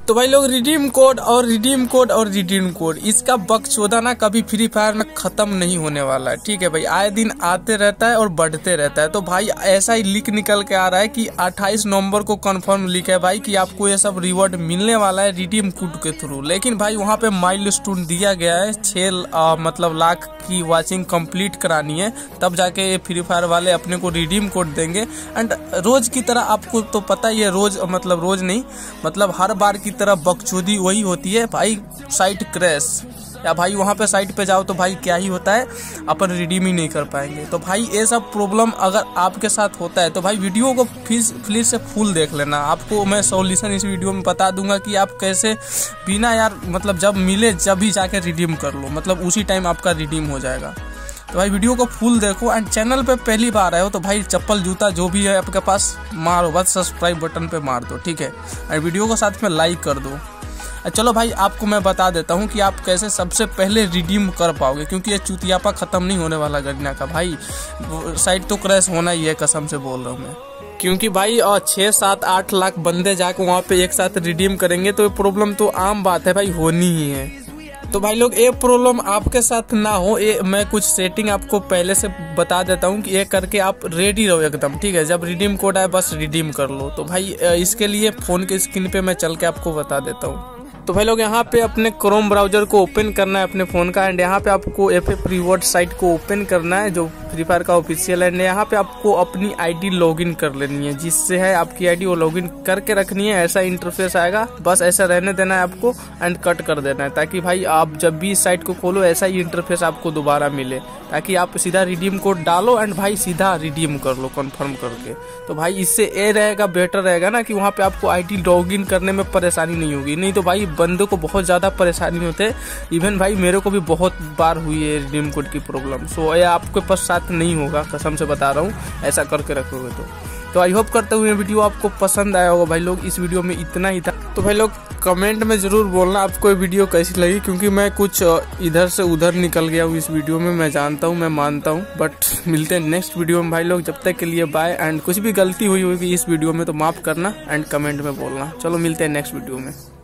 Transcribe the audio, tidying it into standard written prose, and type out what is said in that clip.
तो भाई लोग रिडीम कोड और रिडीम कोड और रिडीम कोड, इसका बकचोदा ना कभी फ्री फायर में खत्म नहीं होने वाला है। ठीक है भाई, आए दिन आते रहता है और बढ़ते रहता है। तो भाई ऐसा ही लीक निकल के आ रहा है कि 28 नवंबर को कंफर्म लीक है भाई कि आपको ये सब रिवॉर्ड मिलने वाला है रिडीम कोड के थ्रू। लेकिन भाई वहाँ पे माइलस्टोन दिया गया है 6 लाख की वॉचिंग कंप्लीट करानी है, तब जाके ये फ्री फायर वाले अपने को रिडीम कोड देंगे। एंड रोज की तरह आपको तो पता ही है, रोज नहीं मतलब हर बार की तरह बकचोदी वही होती है भाई। साइट क्रैश या भाई वहाँ पे साइट पे जाओ तो भाई क्या ही होता है, अपन रिडीम ही नहीं कर पाएंगे। तो भाई ये सब प्रॉब्लम अगर आपके साथ होता है तो भाई वीडियो को फिर से फुल देख लेना। आपको मैं सॉल्यूशन इस वीडियो में बता दूंगा कि आप कैसे बिना जब मिले जब ही जाके रिडीम कर लो, मतलब उसी टाइम आपका रिडीम हो जाएगा। तो भाई वीडियो को फुल देखो। एंड चैनल पे पहली बार आए हो तो भाई चप्पल जूता जो भी है आपके पास मारो, बस सब्सक्राइब बटन पे मार दो, ठीक है। और वीडियो को साथ में लाइक कर दो। चलो भाई आपको मैं बता देता हूँ कि आप कैसे सबसे पहले रिडीम कर पाओगे, क्योंकि ये चुतियापा खत्म नहीं होने वाला गन्ना का। भाई साइट तो क्रैश होना ही है, कसम से बोल रहा हूँ मैं। क्योंकि भाई 6, 7, 8 लाख बंदे जाकर वहाँ पे एक साथ रिडीम करेंगे तो ये प्रॉब्लम तो आम बात है भाई, होनी ही है। तो भाई लोग ये प्रॉब्लम आपके साथ ना हो, ये मैं कुछ सेटिंग आपको पहले से बता देता हूँ कि ये करके आप रेडी रहो एकदम, ठीक है। जब रिडीम कोड आए बस रिडीम कर लो। तो भाई इसके लिए फोन के स्क्रीन पे मैं चल के आपको बता देता हूँ। तो भाई लोग यहाँ पे अपने क्रोम ब्राउजर को ओपन करना है अपने फ़ोन का। एंड यहाँ पे आपको एफएफ रिवॉर्ड साइट को ओपन करना है जो फ्री फायर का ऑफिशियल है। यहाँ पे आपको अपनी आईडी लॉगिन कर लेनी है, जिससे है आपकी आईडी वो लॉगिन करके रखनी है। ऐसा इंटरफेस आएगा, बस ऐसा रहने देना है आपको एंड कट कर देना है, ताकि भाई आप जब भी इस साइट को खोलो ऐसा ही इंटरफेस आपको दोबारा मिले, ताकि आप सीधा रिडीम कोड डालो एंड भाई सीधा रिडीम कर लो कन्फर्म करके। तो भाई इससे ये रहेगा, बेटर रहेगा ना कि वहाँ पे आपको आईडी लॉगिन करने में परेशानी नहीं होगी। नहीं तो भाई बंदों को बहुत ज़्यादा परेशानी होते है। इवन भाई मेरे को भी बहुत बार हुई है रिडीम कोड की प्रॉब्लम। सो ये आपके पास साथ नहीं होगा, कसम से बता रहा हूँ, ऐसा करके रखोगे तो आई होप करता हूँ ये वीडियो आपको पसंद आया होगा। भाई लोग इस वीडियो में इतना ही था। तो भाई लोग कमेंट में ज़रूर बोलना आपको ये वीडियो कैसी लगी, क्योंकि मैं कुछ इधर से उधर निकल गया हूँ इस वीडियो में, मैं जानता हूँ, मैं मानता हूँ। बट मिलते हैं नेक्स्ट वीडियो में भाई लोग, जब तक के लिए बाय। एंड कुछ भी गलती हुई होगी इस वीडियो में तो माफ़ करना एंड कमेंट में बोलना। चलो मिलते हैं नेक्स्ट वीडियो में।